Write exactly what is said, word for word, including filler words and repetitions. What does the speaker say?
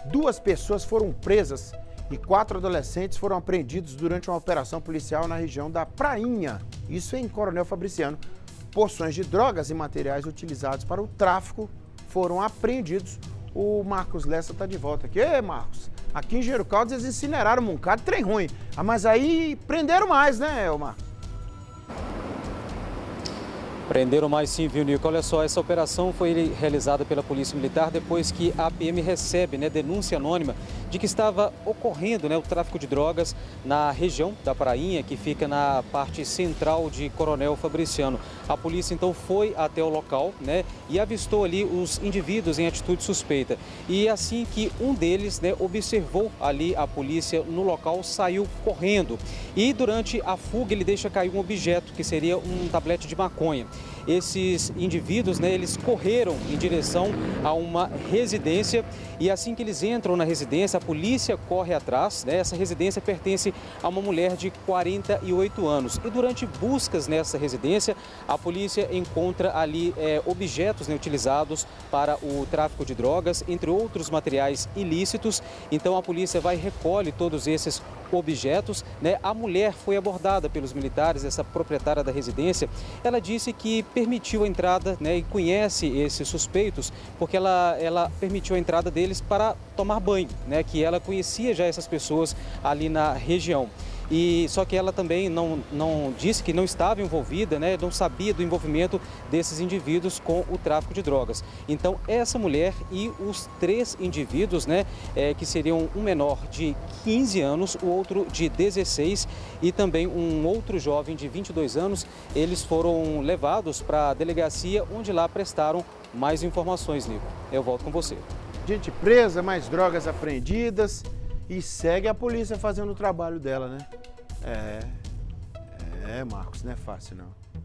Duas pessoas foram presas e quatro adolescentes foram apreendidos durante uma operação policial na região da Prainha, isso em Coronel Fabriciano. Porções de drogas e materiais utilizados para o tráfico foram apreendidos. O Marcos Lessa está de volta aqui. Ei, Marcos, aqui em Engenheiro Caldas eles incineraram um bocado de trem ruim. Ah, mas aí prenderam mais, né, Marcos? Prenderam mais sim, viu, Nico? Olha só, essa operação foi realizada pela Polícia Militar depois que a P M recebe, né, denúncia anônima de que estava ocorrendo, né, o tráfico de drogas na região da Prainha, que fica na parte central de Coronel Fabriciano. A polícia então foi até o local, né, e avistou ali os indivíduos em atitude suspeita. E assim que um deles, né, observou ali a polícia no local, saiu correndo. E durante a fuga ele deixa cair um objeto, que seria um tablete de maconha. Esses indivíduos, né, eles correram em direção a uma residência e assim que eles entram na residência, a polícia corre atrás, né? Essa residência pertence a uma mulher de quarenta e oito anos. E durante buscas nessa residência, a polícia encontra ali é, objetos, né, utilizados para o tráfico de drogas, entre outros materiais ilícitos. Então a polícia vai e recolhe todos esses objetos, né? A mulher foi abordada pelos militares, essa proprietária da residência. Ela disse que permitiu a entrada, né, e conhece esses suspeitos porque ela, ela permitiu a entrada deles para tomar banho, né, que ela conhecia já essas pessoas ali na região. E só que ela também não, não disse que não estava envolvida, né, não sabia do envolvimento desses indivíduos com o tráfico de drogas. Então essa mulher e os três indivíduos, né, é, que seriam um menor de quinze anos, o outro de dezesseis e também um outro jovem de vinte e dois anos, eles foram levados para a delegacia, onde lá prestaram mais informações, Nico. Eu volto com você. Gente presa, mais drogas apreendidas. E segue a polícia fazendo o trabalho dela, né? É, é, Marcos, não é fácil não.